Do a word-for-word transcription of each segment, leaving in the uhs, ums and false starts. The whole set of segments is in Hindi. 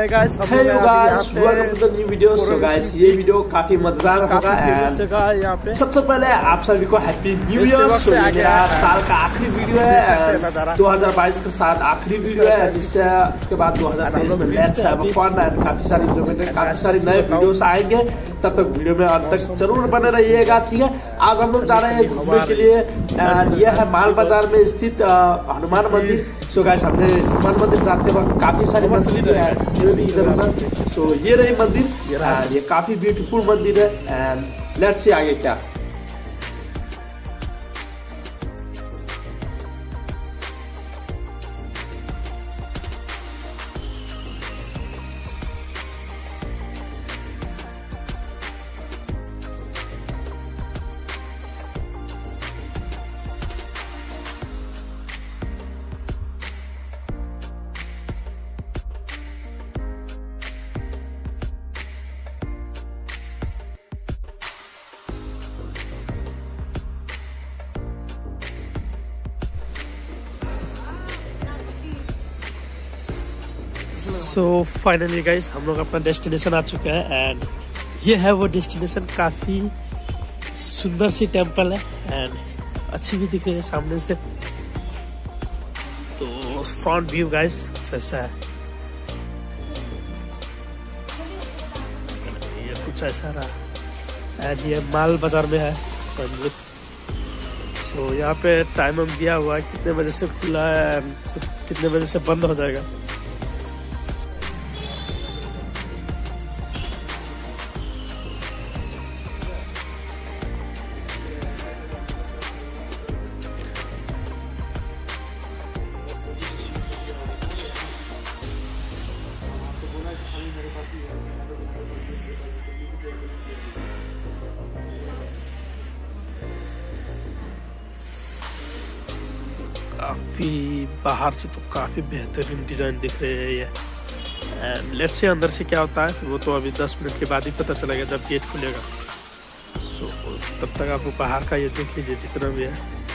गाइस, हम Hey you guys, welcome to the new video. So guys, ये वीडियो काफी मजेदार होगा एंड यहाँ पे सबसे पहले आप सभी को हैप्पी न्यू ईयर। तो ये मेरा साल का आखिरी वीडियो है, दो हज़ार बाईस के साथ आखिरी वीडियो है। इससे इसके बाद दो हज़ार तेईस में let's have a fun and काफी सारी इंजॉयमेंट, काफी सारी नए वीडियोस आएंगे। तब तक वीडियो में अंत तक जरूर बने रहिएगा, ठीक है। आज हम लोग जा रहे हैं घूमने के लिए एंड ये है माल बाजार में स्थित हनुमान मंदिर। सो गाइस, हमने हनुमान मंदिर जाते वक्त काफी सारी मंदिर है इधर उधर। सो ये रही मंदिर, ये काफी ब्यूटीफुल मंदिर है एंड लेट्स सी आगे क्या। सो फाइनली गाइस, हम लोग अपना डेस्टिनेशन आ चुके हैं एंड ये है वो डेस्टिनेशन। काफी सुंदर सी टेम्पल है एंड अच्छी भी दिख रही है सामने से। तो फ्रंट व्यू गाइस कुछ ऐसा है, ये कुछ ऐसा रहा एंड ये माल बाजार में है। सो यहाँ पे टाइम हम दिया हुआ है कितने बजे से खुला है एंड कितने बजे से बंद हो जाएगा। काफी बाहर से तो काफी बेहतरीन डिजाइन दिख रहे हैं ये एंड लेट्स से अंदर से क्या होता है वो तो अभी दस मिनट के बाद ही पता चलेगा जब गेट खुलेगा। सो so, तब तक आपको बाहर का ये देख लीजिए जितना भी है।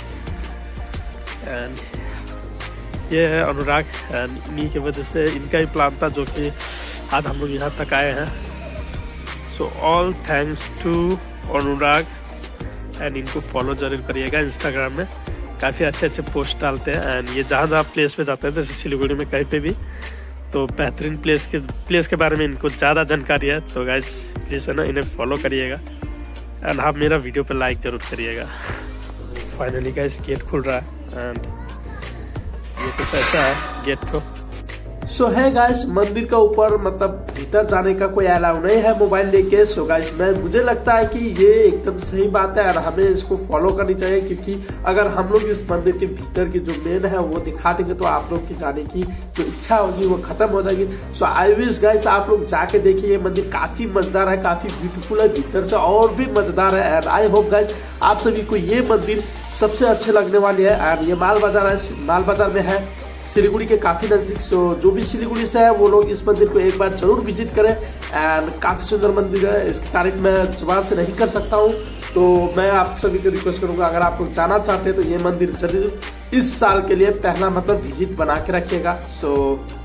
एंड ये है अनुराग एंड इन्हीं की वजह से इनका ही प्लान था जो कि आज हम लोग यहाँ तक आए हैं। So all thanks to Anurag and इनको फॉलो जरूर करिएगा इंस्टाग्राम में, काफ़ी अच्छे अच्छे पोस्ट डालते हैं एंड ये जहाँ जहाँ प्लेस पे जाते हैं जैसे सिलीगुड़ी में कहीं पे भी, तो बेहतरीन प्लेस के प्लेस के बारे में इनको ज़्यादा जानकारी है। तो गाइस प्लीज़ है ना इन्हें फॉलो करिएगा एंड आप मेरा वीडियो पे लाइक ज़रूर करिएगा। फाइनली गाइस गेट खुल रहा है एंड ये कुछ ऐसा है गेट को। सो है गाइस, मंदिर का ऊपर मतलब भीतर जाने का कोई अलाउ नहीं है मोबाइल लेके। सो गाइस, मैं मुझे लगता है कि ये एकदम सही बात है और हमें इसको फॉलो करनी चाहिए, क्योंकि अगर हम लोग इस मंदिर के भीतर की जो मेन है वो दिखा देंगे तो आप लोग की जाने की जो इच्छा होगी वो खत्म हो जाएगी। सो आई विश गाइस आप लोग जाके देखिए, ये मंदिर काफी मजेदार है, काफी ब्यूटीफुल है, भीतर से और भी मजेदार है एंड आई होप गाइस आप सभी को ये मंदिर सबसे अच्छे लगने वाली है। एंड ये माल बाजार है, माल बाजार में है सिलीगुड़ी के काफी नजदीक। सो जो भी सिलीगुड़ी से है वो लोग इस मंदिर को एक बार जरूर विजिट करें एंड काफी सुंदर मंदिर है। इसकी तारीफ मैं जुबान से नहीं कर सकता हूँ, तो मैं आप सभी को रिक्वेस्ट करूंगा अगर आप लोग जाना चाहते हैं तो ये मंदिर जरूर इस साल के लिए पहला मतलब विजिट बना के रखिएगा। सो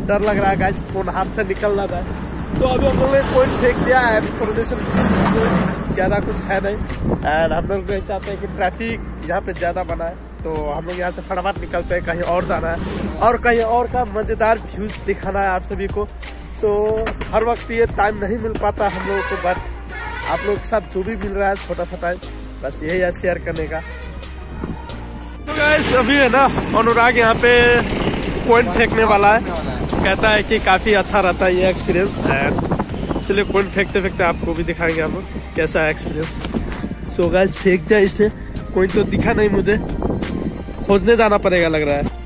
डर लग रहा है गाइस, फोन हाथ से निकल रहा है। तो अभी हम लोग ने पॉइंट फेंक दिया है, कोऑर्डिनेशन ज़्यादा कुछ है नहीं। एंड हम लोग नहीं चाहते हैं कि ट्रैफिक यहाँ पे ज़्यादा बना है, तो हम लोग यहाँ से फटाफट निकलते हैं, कहीं और जाना है और कहीं और का मज़ेदार व्यूज़ दिखाना है आप सभी को। तो हर वक्त ये टाइम नहीं मिल पाता हम लोगों को, बट आप लोग के साथ जो भी मिल रहा है छोटा सा टाइम, बस यही है शेयर करने का। तो गाइस अभी है ना अनुराग यहाँ पे पॉइंट फेंकने वाला है, कहता है कि काफ़ी अच्छा रहता है ये एक्सपीरियंस। एंड चलिए पॉइंट फेंकते फेंकते आपको भी दिखाएंगे हम लोग कैसा है एक्सपीरियंस। सो गाइस फेंक दिया इसने, कोई तो दिखा नहीं, मुझे खोजने जाना पड़ेगा लग रहा है।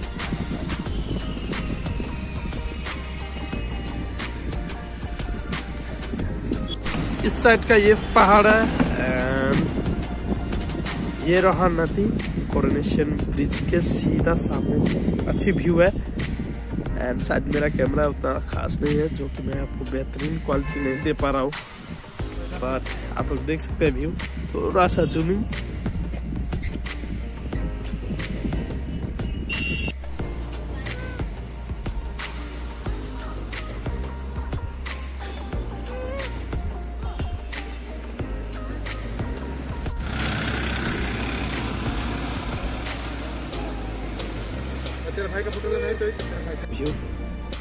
इस साइड का ये पहाड़ है एंड ये रहा नदी कोरोनेशन ब्रिज के सीधा सामने से, अच्छी व्यू है। एंड शायद मेरा कैमरा उतना खास नहीं है, जो कि मैं आपको बेहतरीन क्वालिटी नहीं दे पा रहा हूँ, बट आप लोग देख सकते हैं व्यू। थोड़ा सा जूमिंग, तेरे भाई का फोटो लेना है तो व्यू